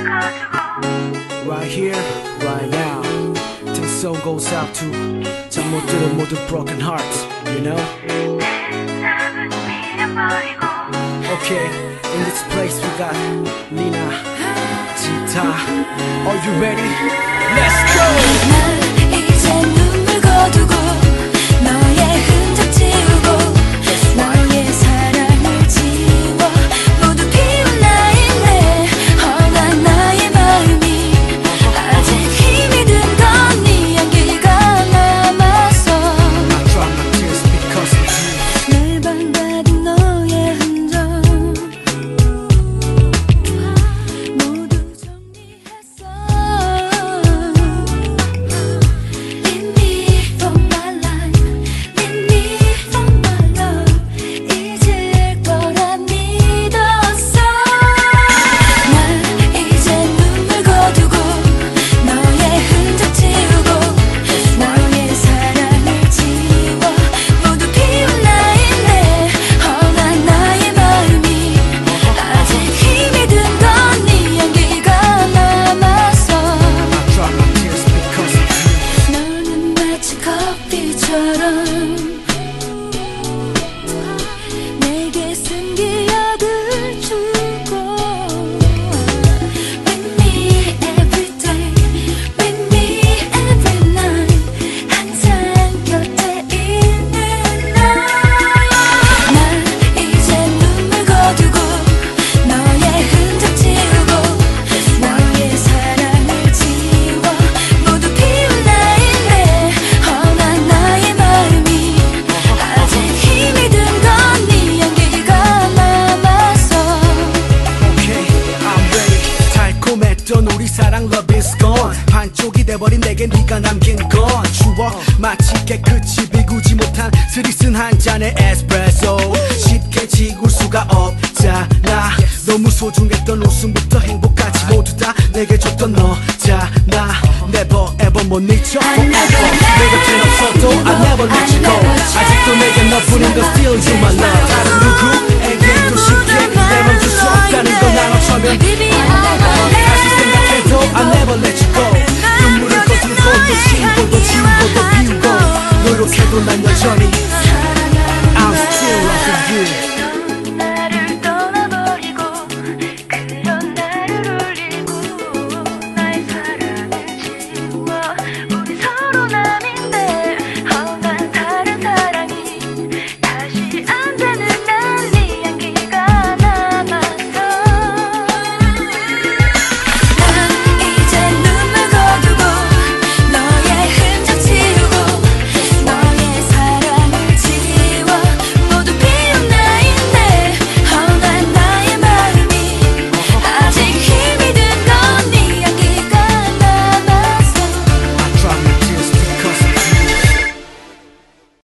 Right here, right now. This song goes out to 잠 못 들은 모든 broken hearts, you know? Okay, in this place we got Lina, Jita. Are you ready? Let's go! 난 이제 눈물 거두고 너의 흔적 지우고 너의 사랑을 지워 모두 비운 나인데 허난 나의 마음이 아직 힘이 든 건 네 향기가 남았어. I try my best because of you. 늘 반가진 너의 흔적 모두 정리했어. Leave me for my life, leave me for my love. 잊을 거라 믿었어. 난 이제 눈물 거두고 너의 흔적 지우고 너의 사랑을 지워 모두 비운 나인데 허난 나의 마음이 아직 힘이 든 건 네 향기가 남았어. I try my best because of you. 너는 마치 커피처럼 내게 쓴 기억을 주고 With me every day, with me every night 항상 곁에 있는 난 이제 눈물 거두고 너의 흔적 지우고 너의 사랑을 지워 모두 비운 나인데 허난 나의 마음이 아직 힘이 든 건 네 향기가 남았어. Okay, I'm ready. 달콤했던 우리 사랑 love is gone. 반쪽이 돼버린 내게 네가 남긴 건 추억 마치 깨끗이 비구지 못한 스리슨 한 잔의 에스프레소. 쉽게 지울 수가 없잖아. 너무 소중했던 웃음부터 행복까지 모두 다 내게 줬던 너잖아. Never ever 못 잊어 forever. 내 곁엔 없어도 I never let you go. 아직도 내겐 너뿐인 건 still you my love. 다른 누구에게도 쉽게 내 맘 줄 수 없다는 건 난 어쩌면 다시 생각해도 I never let you go. 눈물을 거두고 또 지우고 또 지우고 또 비우고 노력해도 난 여전히 I'm still loving you.